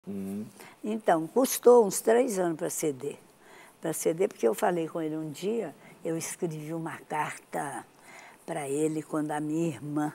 Então, custou uns 3 anos para ceder. Para ceder, porque eu falei com ele um dia, eu escrevi uma carta para ele quando a minha irmã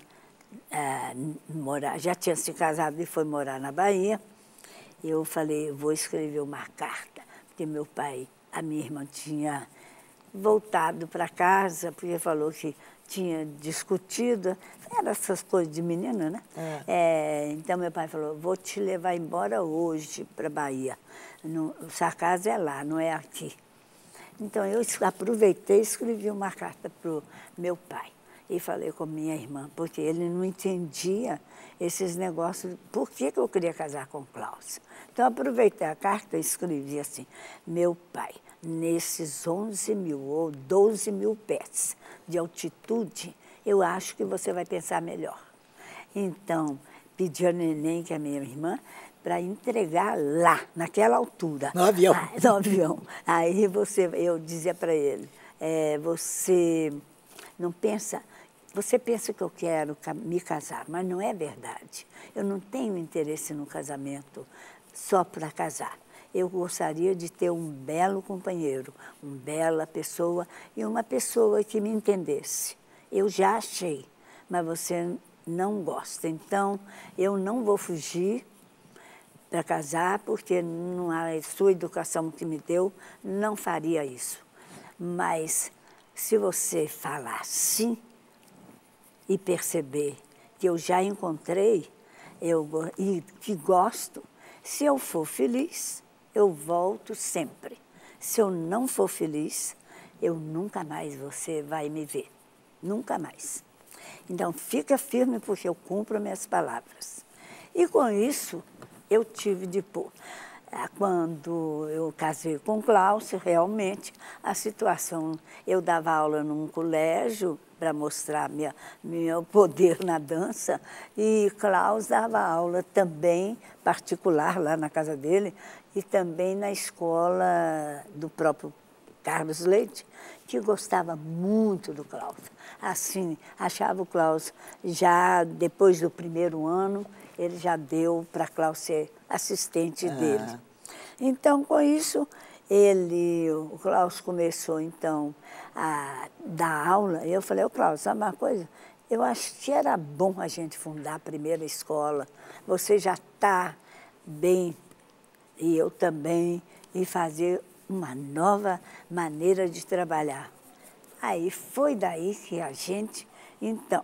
já tinha se casado e foi morar na Bahia. Eu falei, vou escrever uma carta, porque meu pai, a minha irmã tinha voltado para casa, porque falou que tinha discutido, eram essas coisas de menina, né? Então meu pai falou, vou te levar embora hoje para a Bahia. Sua casa é lá, não é aqui. Então eu aproveitei e escrevi uma carta para o meu pai. E falei com minha irmã, porque ele não entendia esses negócios, por que eu queria casar com o Klaus. Então aproveitei a carta e escrevi assim, meu pai, nesses 11.000 ou 12.000 pés de altitude, eu acho que você vai pensar melhor. Então, pedi ao neném, que é a minha irmã, para entregar lá, naquela altura. No avião. No avião. Aí eu dizia para ele, você não pensa, você pensa que eu quero me casar, mas não é verdade. Eu não tenho interesse no casamento só para casar. Eu gostaria de ter um belo companheiro, uma bela pessoa e uma pessoa que me entendesse. Eu já achei, mas você não gosta. Então, eu não vou fugir para casar, porque a sua educação que me deu não faria isso. Mas se você falar sim e perceber que eu já encontrei e que gosto, se eu for feliz, eu volto sempre. Se eu não for feliz, eu nunca mais você vai me ver. Nunca mais. Então, fica firme porque eu cumpro minhas palavras. E com isso, eu tive de pôr. Quando eu casei com o Klaus, realmente, a situação... Eu dava aula num colégio para mostrar meu poder na dança, e Klaus dava aula também particular lá na casa dele, e também na escola do próprio Carlos Leite, que gostava muito do Klaus. Assim, achava o Klaus, já depois do primeiro ano, ele já deu para Klaus ser assistente dele. Então, com isso, o Klaus começou, então, a dar aula. E eu falei, Klaus, sabe uma coisa? Eu acho que era bom a gente fundar a primeira escola. Você já está bem, e eu também, e fazer uma nova maneira de trabalhar. Aí foi daí que a gente, então,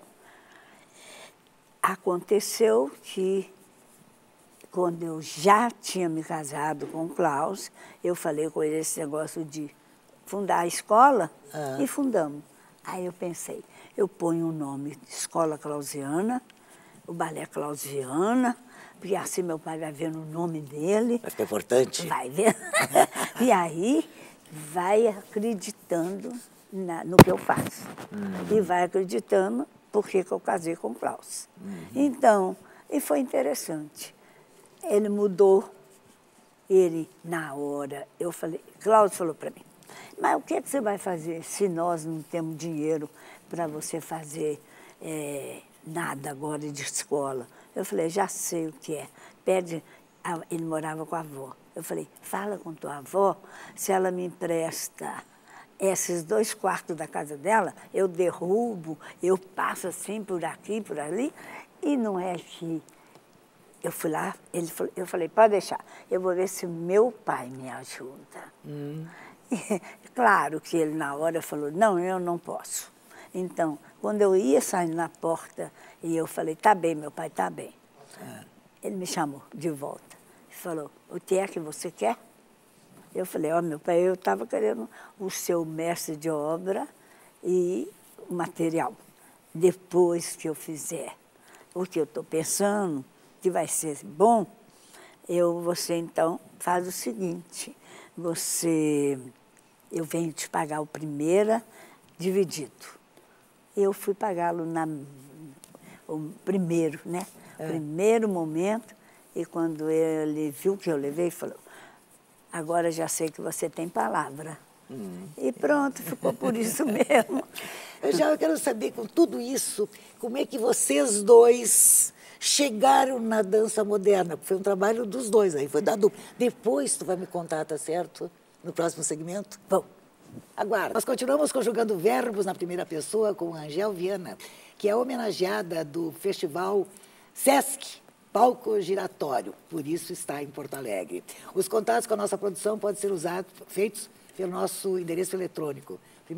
aconteceu que quando eu já tinha me casado com o Klaus, eu falei com ele esse negócio de fundar a escola e fundamos. Aí eu pensei, eu ponho o nome de Escola Clausiana, o Balé Clausiana, porque assim meu pai vai vendo o nome dele. Vai ficar importante. Vai ver. E aí vai acreditando no que eu faço. E vai acreditando porque que eu casei com o Klaus. Então, e foi interessante. Ele mudou, na hora, eu falei, Klaus falou para mim, mas o que você vai fazer se nós não temos dinheiro para você fazer nada agora de escola? Eu falei, já sei o que é. Ele morava com a avó. Eu falei, fala com tua avó, se ela me empresta esses 2 quartos da casa dela, eu derrubo, eu passo assim por aqui, por ali, e não é que... Eu fui lá, eu falei, pode deixar, eu vou ver se meu pai me ajuda. E, claro que ele na hora falou, não, eu não posso. Então, quando eu ia sair na porta, e eu falei, tá bem, meu pai, tá bem. Ele me chamou de volta e falou, o que é que você quer? Eu falei, meu pai, eu estava querendo o seu mestre de obra e o material. Depois que eu fizer o que eu estou pensando, que vai ser bom, você então faz o seguinte, eu venho te pagar o primeiro dividido. Eu fui pagá-lo o primeiro, né? Primeiro momento, e quando ele viu que eu levei, falou, agora já sei que você tem palavra. E pronto, ficou por isso mesmo. Eu quero saber, com tudo isso, como é que vocês dois chegaram na dança moderna. Foi um trabalho dos dois, aí foi da dupla. Depois tu vai me contar, tá certo? No próximo segmento? Bom, Aguarda. Nós continuamos conjugando verbos na primeira pessoa com a Angel Viana, que é homenageada do Festival Sesc Palco Giratório, por isso está em Porto Alegre. Os contatos com a nossa produção podem ser feitos pelo nosso endereço eletrônico,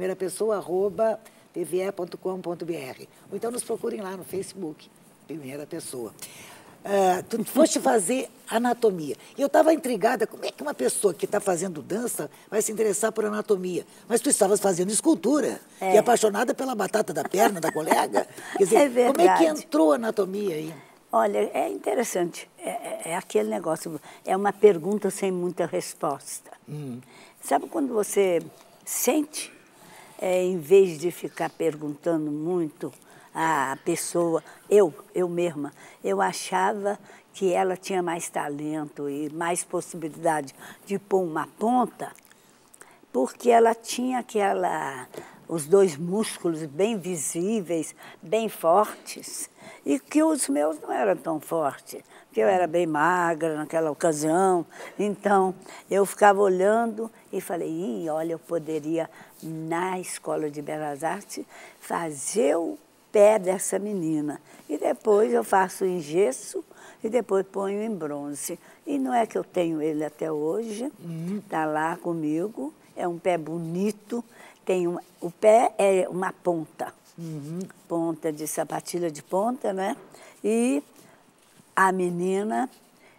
primeirapessoa@tve.com.br. Ou então nos procurem lá no Facebook, Primeira Pessoa. Tu foste fazer anatomia. E eu estava intrigada, como é que uma pessoa que está fazendo dança vai se interessar por anatomia? Mas tu estavas fazendo escultura, e apaixonada pela batata da perna da colega. Quer dizer, como é que entrou a anatomia aí? Olha, é interessante, é aquele negócio, é uma pergunta sem muita resposta. Sabe quando você sente, em vez de ficar perguntando muito a pessoa, eu mesma, eu achava que ela tinha mais talento e mais possibilidade de pôr uma ponta, porque ela tinha os dois músculos bem visíveis, bem fortes, e que os meus não eram tão fortes, porque eu era bem magra naquela ocasião. Então, eu ficava olhando e falei, olha, eu poderia, na Escola de Belas Artes, fazer o pé dessa menina. E depois eu faço em gesso e depois ponho em bronze. E não é que eu tenho ele até hoje, está lá comigo, é um pé bonito, o pé é uma ponta, ponta de sapatilha de ponta, né? E a menina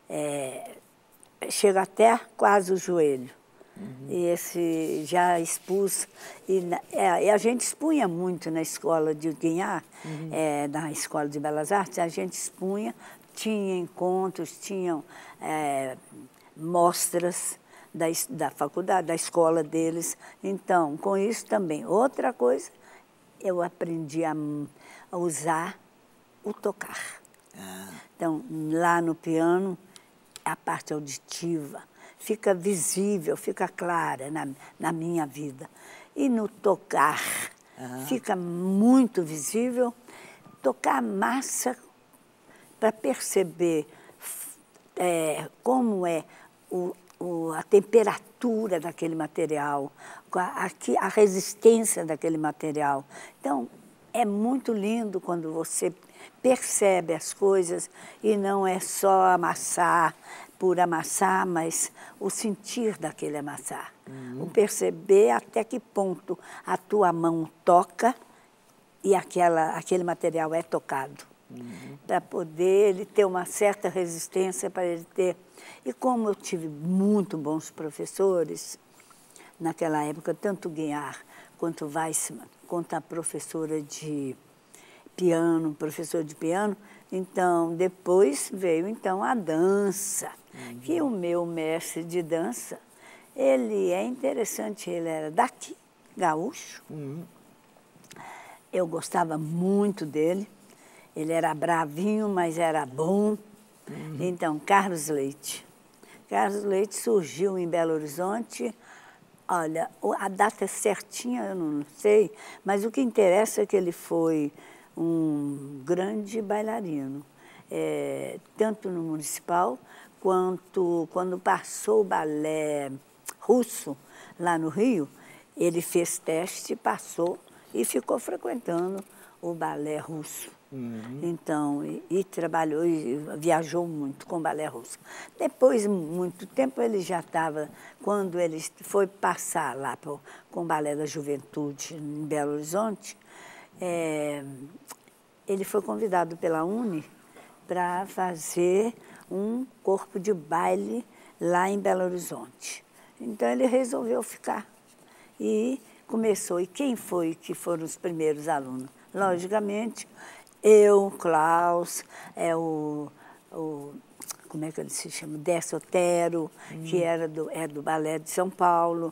chega até quase o joelho. E esse já expus, e a gente expunha muito na escola de Guiar, na Escola de Belas Artes, a gente expunha, tinha encontros, tinham mostras da faculdade, da escola deles. Então, com isso também. Outra coisa, eu aprendi a usar o tocar. Então, lá no piano, a parte auditiva fica visível, fica clara na minha vida. E no tocar, fica muito visível. Tocar massa para perceber como é a temperatura daquele material, a resistência daquele material. Então, é muito lindo quando você percebe as coisas e não é só amassar por amassar, mas o sentir daquele amassar. O perceber até que ponto a tua mão toca e aquele material é tocado. Para poder ele ter uma certa resistência, para ele ter... E como eu tive muito bons professores, naquela época, tanto Guiar quanto Weissman, quanto a professora de piano, professor de piano, então, depois veio então a dança, que o meu mestre de dança, ele é interessante, ele era daqui, gaúcho. Eu gostava muito dele, ele era bravinho, mas era bom. Então, Carlos Leite. Carlos Leite surgiu em Belo Horizonte. Olha, a data certinha eu não sei, mas o que interessa é que ele foi um grande bailarino, tanto no municipal, quanto quando passou o balé russo lá no Rio, ele fez teste, passou e ficou frequentando o balé russo. Então, e trabalhou e viajou muito com o balé russo. Depois, muito tempo, ele já estava, quando ele foi passar lá com o Balé da Juventude em Belo Horizonte, ele foi convidado pela UNE para fazer um corpo de baile lá em Belo Horizonte. Então, ele resolveu ficar e começou. E quem foi que foram os primeiros alunos? Logicamente, eu, Klaus, como é que ele se chama? Décio Otero, que era do Balé de São Paulo,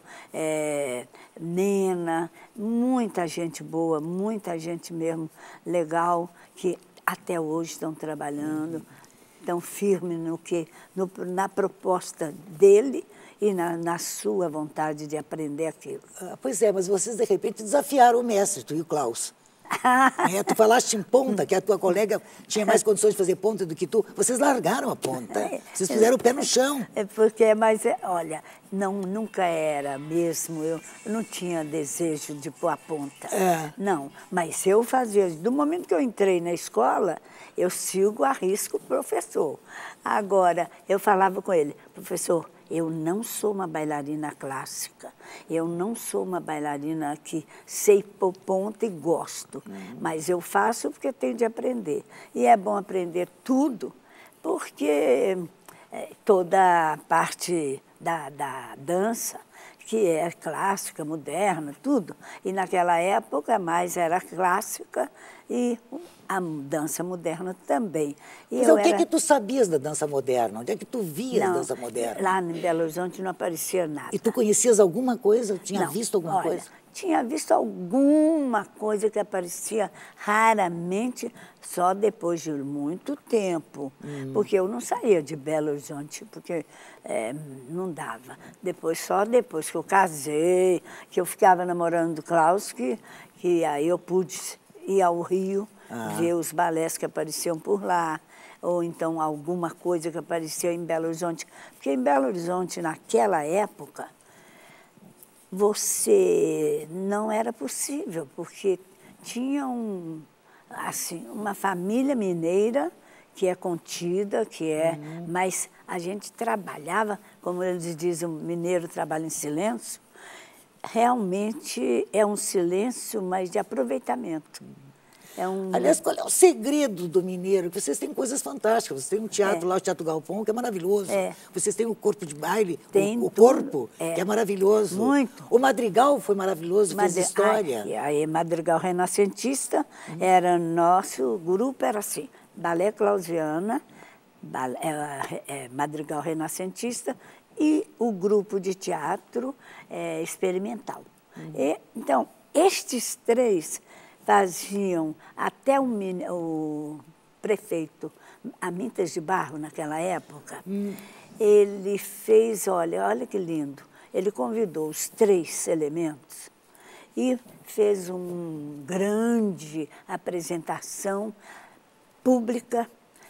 Nena, muita gente boa, muita gente mesmo legal, que até hoje estão trabalhando, estão firmes na proposta dele e na sua vontade de aprender aquilo. Pois é, mas vocês, de repente, desafiaram o mestre, tu e o Klaus. Tu falaste em ponta, que a tua colega tinha mais condições de fazer ponta do que tu. Vocês largaram a ponta. Vocês fizeram o pé no chão. É porque, mas, olha, não, nunca era mesmo, eu não tinha desejo de pôr a ponta. Não, mas eu fazia, do momento que eu entrei na escola, eu sigo a risco o professor. Agora, eu falava com ele, professor, eu não sou uma bailarina clássica, eu não sou uma bailarina que sei pôr ponta e gosto, mas eu faço porque tenho de aprender. E é bom aprender tudo, porque toda a parte da dança, que é clássica, moderna, tudo, e naquela época mais era clássica e a dança moderna também. E Mas o que que tu sabias da dança moderna? Onde é que tu vias a dança moderna? Lá em Belo Horizonte não aparecia nada. E tu conhecias alguma coisa? Tinha visto alguma olha, coisa? Tinha visto alguma coisa que aparecia raramente, só depois de muito tempo. Porque eu não saía de Belo Horizonte, porque não dava. Só depois que eu casei, que eu ficava namorando do Klaus, que aí eu pude ir ao Rio, ver os balés que apareciam por lá, ou então alguma coisa que aparecia em Belo Horizonte. Porque em Belo Horizonte, naquela época, você não era possível, porque tinha uma família mineira que é contida, mas a gente trabalhava, como eles dizem, o mineiro trabalha em silêncio, realmente é um silêncio, mas de aproveitamento. Aliás, qual é o segredo do mineiro? Vocês têm coisas fantásticas. Vocês têm um teatro lá, o Teatro Galpão, que é maravilhoso. Vocês têm o corpo de baile, o corpo, que é maravilhoso. Muito. O Madrigal foi maravilhoso, fez história. Aí, Madrigal Renascentista, era nosso grupo, era assim, Balé Clausiana, Madrigal Renascentista e o grupo de teatro experimental. Então, estes três faziam, até o prefeito Amintas de Barro, naquela época, ele fez, olha que lindo, ele convidou os três elementos e fez uma grande apresentação pública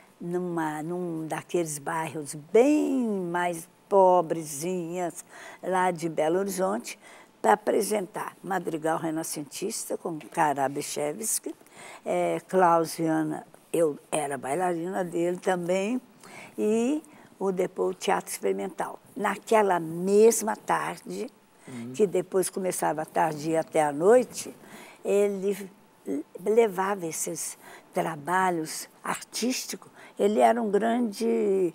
num daqueles bairros bem mais pobrezinhas lá de Belo Horizonte, para apresentar Madrigal Renascentista com Karabechevsky, Clausiana, eu era bailarina dele também, e depois o Teatro Experimental. Naquela mesma tarde, que depois começava a tarde e até a noite, ele levava esses trabalhos artísticos. Ele era um grande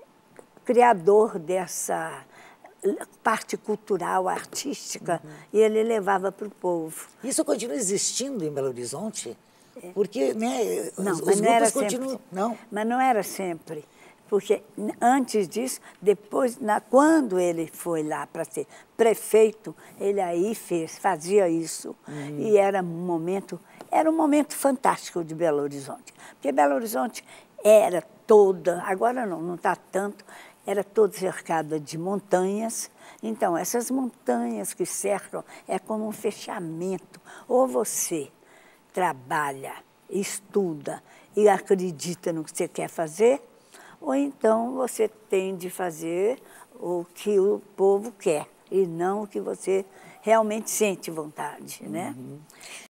criador dessa parte cultural, artística, e ele levava para o povo. Isso continua existindo em Belo Horizonte? Porque, né, não, os grupos continuam... Não? Mas não era sempre. Porque antes disso, depois, quando ele foi lá para ser prefeito, ele aí fazia isso. E era um momento fantástico de Belo Horizonte. Porque Belo Horizonte era toda, agora não está tanto, era toda cercada de montanhas. Então, essas montanhas que cercam é como um fechamento. Ou você trabalha, estuda e acredita no que você quer fazer, ou então você tem de fazer o que o povo quer e não o que você realmente sente vontade, né?